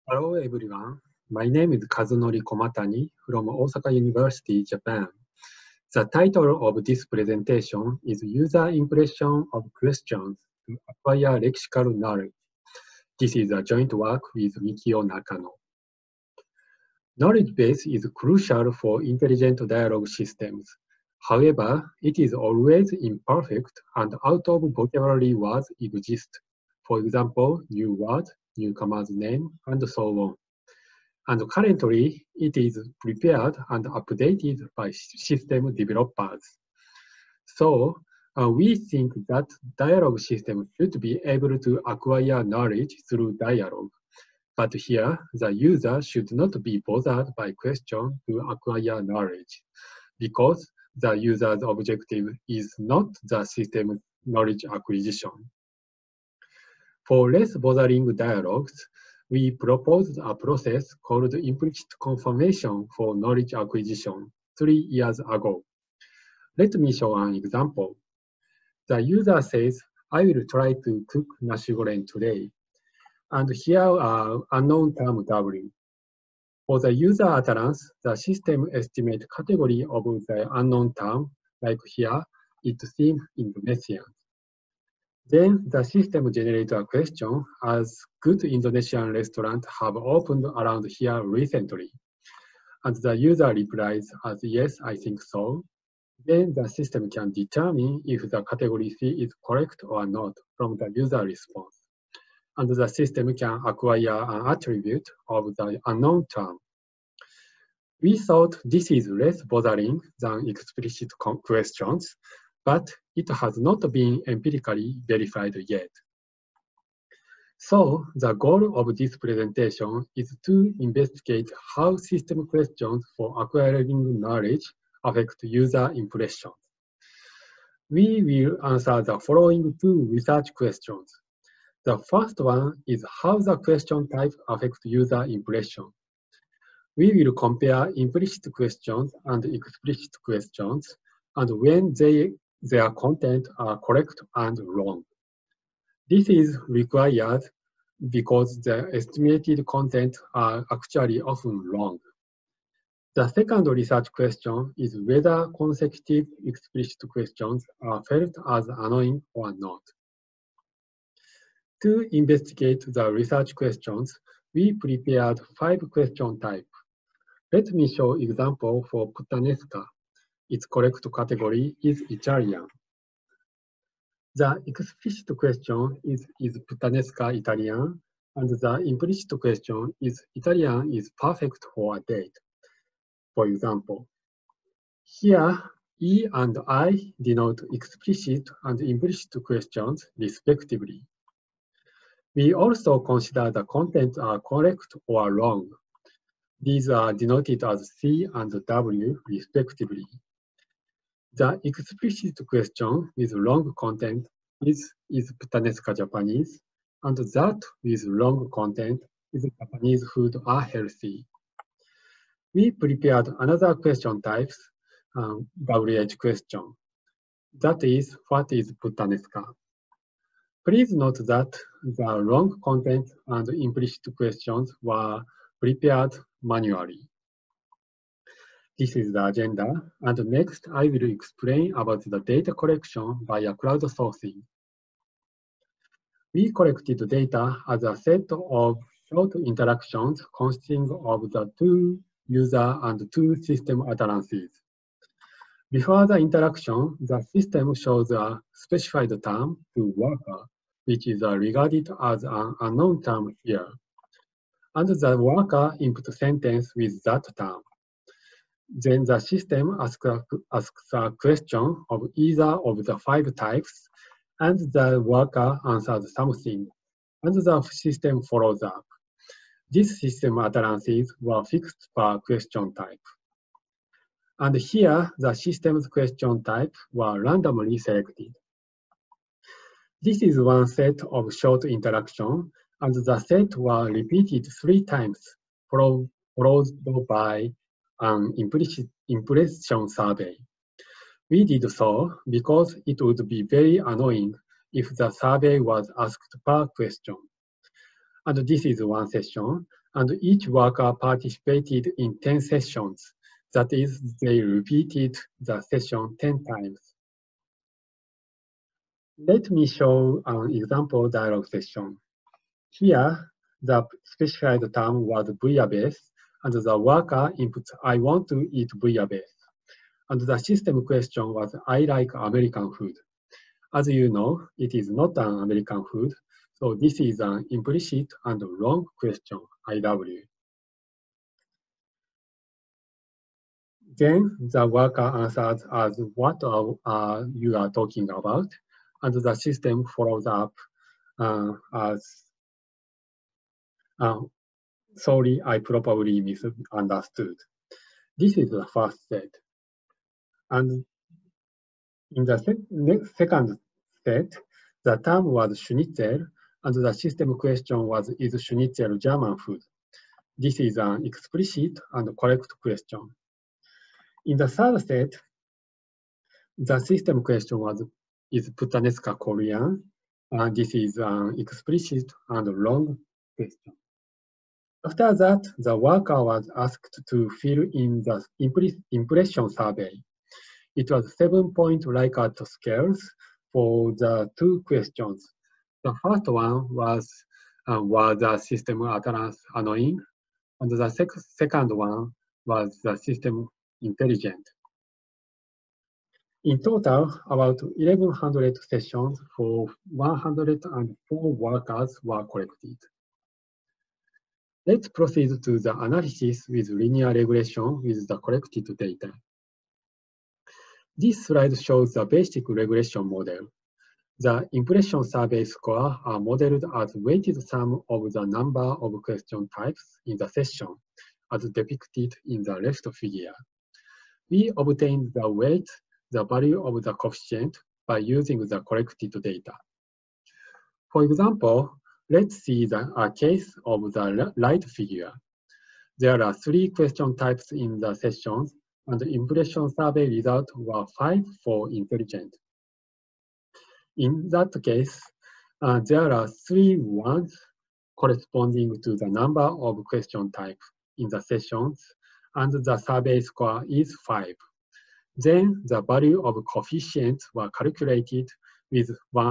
Hello everyone, my name is Kazunori Komatani from Osaka University, Japan. The title of this presentation is User Impression of Questions to Acquire Lexical Knowledge. This is a joint work with Mikio Nakano. Knowledge base is crucial for intelligent dialogue systems. However, it is always imperfect and out of vocabulary words exist. For example, new words, newcomer's name, and so on. And currently, it is prepared and updated by system developers. So, we think that dialogue system should be able to acquire knowledge through dialogue. But here, the user should not be bothered by questions to acquire knowledge, because the user's objective is not the system's knowledge acquisition. For less bothering dialogues, we proposed a process called implicit confirmation for knowledge acquisition 3 years ago. Let me show an example. The user says, I will try to cook nasi goreng today. And here are unknown term W. For the user utterance, the system estimates category of the unknown term, like here, it seems Indonesian. Then the system generates a question as good Indonesian restaurants have opened around here recently. And the user replies as yes, I think so. Then the system can determine if the category C is correct or not from the user response. And the system can acquire an attribute of the unknown term. We thought this is less bothering than explicit questions, but it has not been empirically verified yet. So the goal of this presentation is to investigate how system questions for acquiring knowledge affect user impressions. We will answer the following two research questions. The first one is how the question type affects user impression. We will compare implicit questions and explicit questions and when their content are correct and wrong. This is required because the estimated content are actually often wrong. The second research question is whether consecutive explicit questions are felt as annoying or not. To investigate the research questions, we prepared 5 question types. Let me show example for puttanesca. Its correct category is Italian. The explicit question is puttanesca Italian? And the implicit question is Italian is perfect for a date. For example, here E and I denote explicit and implicit questions respectively. We also consider the content are correct or wrong. These are denoted as C and W respectively. The explicit question with wrong content is puttanesca Japanese, and that with wrong content is Japanese food are healthy. We prepared another question types, WH question. That is, what is puttanesca? Please note that the wrong content and implicit questions were prepared manually. This is the agenda, and next I will explain about the data collection via crowdsourcing. We collected data as a set of short interactions consisting of the 2 user and 2 system utterances. Before the interaction, the system shows a specified term to worker, which is regarded as an unknown term here. And the worker input sentence with that term. Then the system asks a question of either of the 5 types, and the worker answers something, and the system follows up. These system utterances were fixed per question type. And here, the system's question type were randomly selected. This is one set of short interaction, and the set were repeated 3 times, followed by an impression survey. We did so because it would be very annoying if the survey was asked per question. And this is one session, and each worker participated in 10 sessions. That is, they repeated the session 10 times. Let me show an example dialogue session. Here, the specified term was bouillabaisse, and the worker inputs, I want to eat bouillabaisse. And the system question was, I like American food. As you know, it is not an American food, so this is an implicit and wrong question, IW. Then the worker answers as what you are talking about, and the system follows up as sorry, I probably misunderstood. This is the first set. And in the second set, the term was Schnitzel, and the system question was, is Schnitzel German food? This is an explicit and correct question. In the third set, the system question was, is puttanesca Korean? And this is an explicit and wrong question. After that, the worker was asked to fill in the impression survey. It was 7-point Likert scales for the two questions. The first one was the system utterance annoying? And the second one was the system intelligent. In total, about 1,100 sessions for 104 workers were collected. Let's proceed to the analysis with linear regression with the collected data. This slide shows the basic regression model. The impression survey score are modeled as weighted sum of the number of question types in the session, as depicted in the left figure. We obtained the weight, the value of the coefficient, by using the collected data. For example, let's see a case of the right figure. There are 3 question types in the sessions, and the impression survey results were 5 for intelligent. In that case, there are 3 ones corresponding to the number of question types in the sessions, and the survey score is 5. Then the value of coefficients were calculated with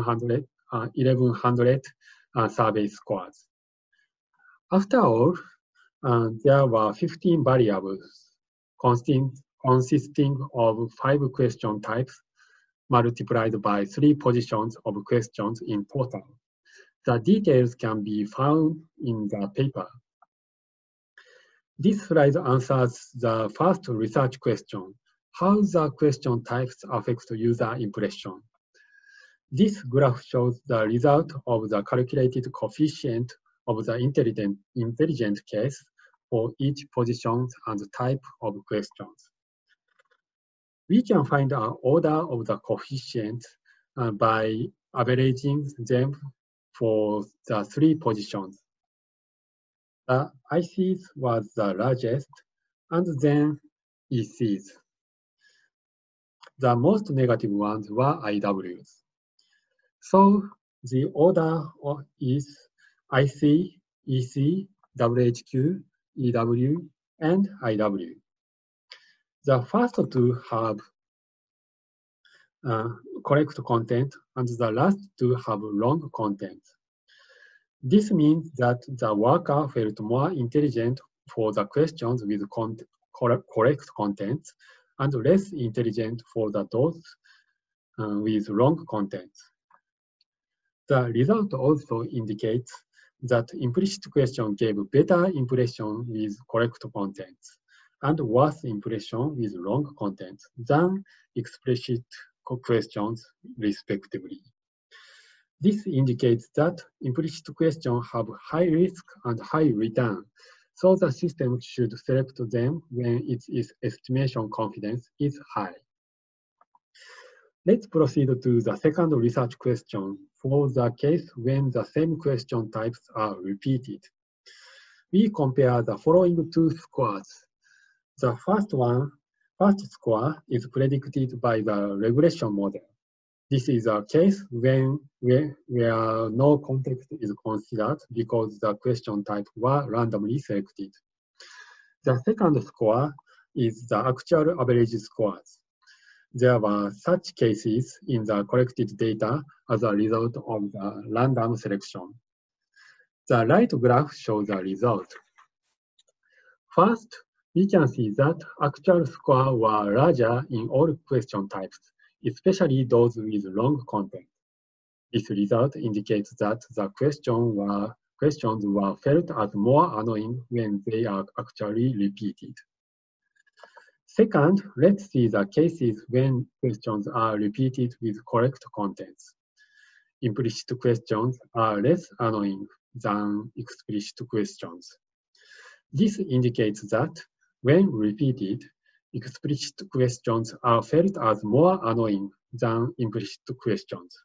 1,100 survey scores. After all, there were 15 variables consisting of 5 question types multiplied by 3 positions of questions in total. The details can be found in the paper. This slide answers the first research question: how the question types affect user impression. This graph shows the result of the calculated coefficient of the intelligent case for each position and type of questions. We can find an order of the coefficients by averaging them for the 3 positions. The ICs was the largest, and then ECs. The most negative ones were IWs. So the order is IC, EC, WHQ, EW, and IW. The first 2 have correct content, and the last 2 have wrong content. This means that the worker felt more intelligent for the questions with correct content, and less intelligent for those with wrong content. The result also indicates that implicit question gave better impression with correct content and worse impression with wrong content than explicit questions, respectively. This indicates that implicit questions have high risk and high return, so the system should select them when its estimation confidence is high. Let's proceed to the second research question for the case when the same question types are repeated. We compare the following 2 scores. The first score is predicted by the regression model. This is a case where no context is considered because the question type were randomly selected. The second score is the actual average scores. There were such cases in the collected data as a result of the random selection. The right graph shows the result. First, we can see that actual scores were larger in all question types, especially those with long content. This result indicates that the questions were felt as more annoying when they are actually repeated. Second, let's see the cases when questions are repeated with correct contents. Implicit questions are less annoying than explicit questions. This indicates that when repeated, explicit questions are felt as more annoying than implicit questions.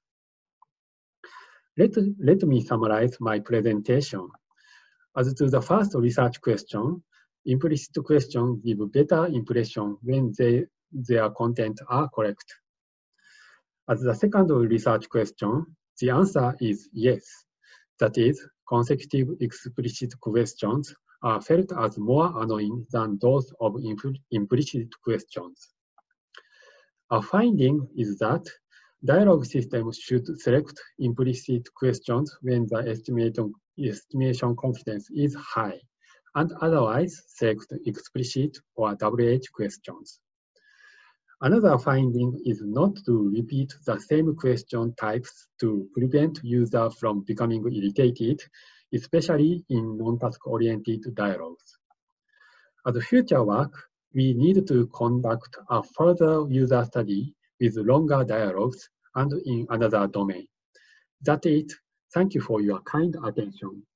Let me summarize my presentation. As to the first research question, implicit questions give better impression when their content are correct. As the second research question, the answer is yes. That is, consecutive explicit questions are felt as more annoying than those of implicit questions. Our finding is that dialogue systems should select implicit questions when the estimation confidence is high, and otherwise select explicit or WH questions. Another finding is not to repeat the same question types to prevent users from becoming irritated, especially in non-task-oriented dialogues. As future work, we need to conduct a further user study with longer dialogues and in another domain. That's it. Thank you for your kind attention.